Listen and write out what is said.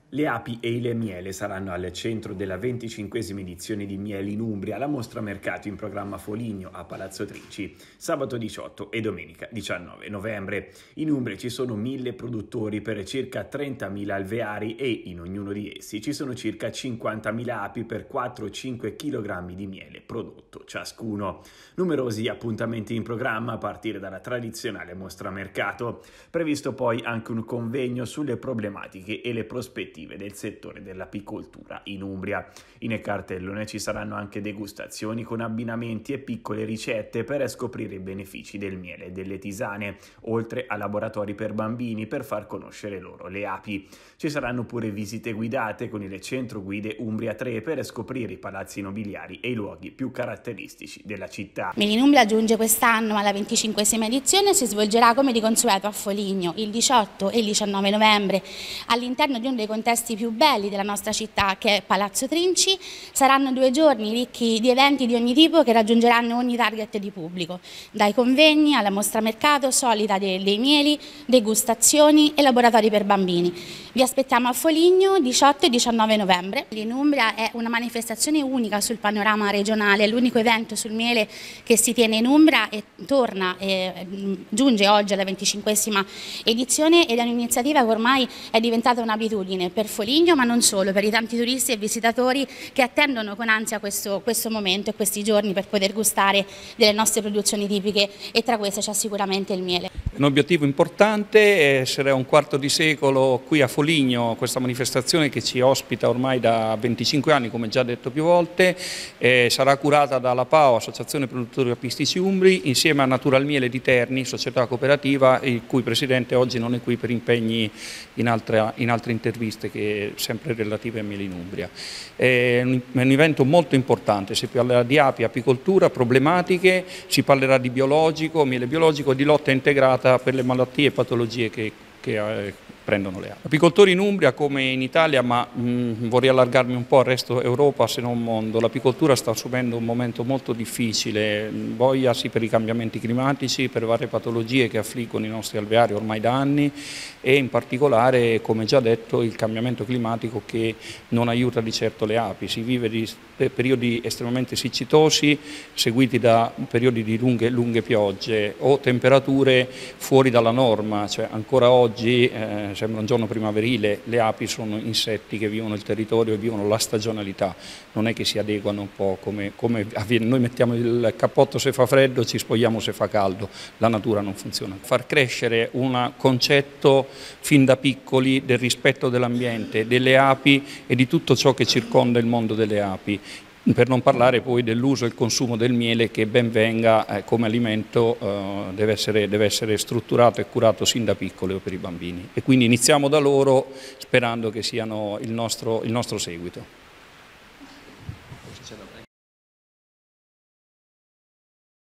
Le api e il miele saranno al centro della 25esima edizione di Miele in Umbria, la mostra mercato in programma a Foligno a Palazzo Trinci, sabato 18 e domenica 19 novembre. In Umbria ci sono 1000 produttori per circa 30.000 alveari e in ognuno di essi ci sono circa 50.000 api per 4-5 kg di miele prodotto ciascuno. Numerosi appuntamenti in programma a partire dalla tradizionale mostra mercato. Previsto poi anche un convegno sulle problematiche e le prospettive del settore dell'apicoltura in Umbria. In cartellone ci saranno anche degustazioni con abbinamenti e piccole ricette per scoprire i benefici del miele e delle tisane, oltre a laboratori per bambini per far conoscere loro le api. Ci saranno pure visite guidate con il centro guide Umbria 3 per scoprire i palazzi nobiliari e i luoghi più caratteristici della città. Miele in Umbria giunge quest'anno alla 25esima edizione e si svolgerà come di consueto a Foligno il 18 e il 19 novembre all'interno di uno dei contesti più belli della nostra città, che è Palazzo Trinci. Saranno 2 giorni ricchi di eventi di ogni tipo che raggiungeranno ogni target di pubblico, dai convegni alla mostra mercato, solita dei mieli, degustazioni e laboratori per bambini. Vi aspettiamo a Foligno 18 e 19 novembre. In Umbria è una manifestazione unica sul panorama regionale, è l'unico evento sul miele che si tiene in Umbria e giunge oggi alla 25esima edizione ed è un'iniziativa che ormai è diventata un'abitudine per Foligno, ma non solo, per i tanti turisti e visitatori che attendono con ansia questo momento e questi giorni per poter gustare delle nostre produzioni tipiche, e tra queste c'è sicuramente il miele. Un obiettivo importante, sarà un quarto di secolo qui a Foligno, questa manifestazione che ci ospita ormai da 25 anni, come già detto più volte, sarà curata dalla PAO, Associazione Produttori Apistici Umbri, insieme a Natural Miele di Terni, società cooperativa, il cui presidente oggi non è qui per impegni in altre interviste, che sempre relative a Miele in Umbria. È un evento molto importante, si parlerà di api, apicoltura, problematiche, si parlerà di biologico, miele biologico, di lotta integrata per le malattie e patologie che prendono le api. Apicoltori in Umbria come in Italia, ma vorrei allargarmi un po' al resto Europa se non mondo, l'apicoltura sta subendo un momento molto difficile, sì per i cambiamenti climatici, per varie patologie che affliggono i nostri alveari ormai da anni e in particolare, come già detto, il cambiamento climatico che non aiuta di certo le api. Si vive di periodi estremamente siccitosi seguiti da periodi di lunghe piogge o temperature fuori dalla norma, cioè ancora oggi sembra un giorno primaverile, le api sono insetti che vivono il territorio e vivono la stagionalità, non è che si adeguano un po' come avviene. Noi mettiamo il cappotto se fa freddo, ci spogliamo se fa caldo, la natura non funziona. Far crescere un concetto fin da piccoli del rispetto dell'ambiente, delle api e di tutto ciò che circonda il mondo delle api. Per non parlare poi dell'uso e il consumo del miele che ben venga come alimento deve essere strutturato e curato sin da piccolo per i bambini. E quindi iniziamo da loro sperando che siano il nostro seguito.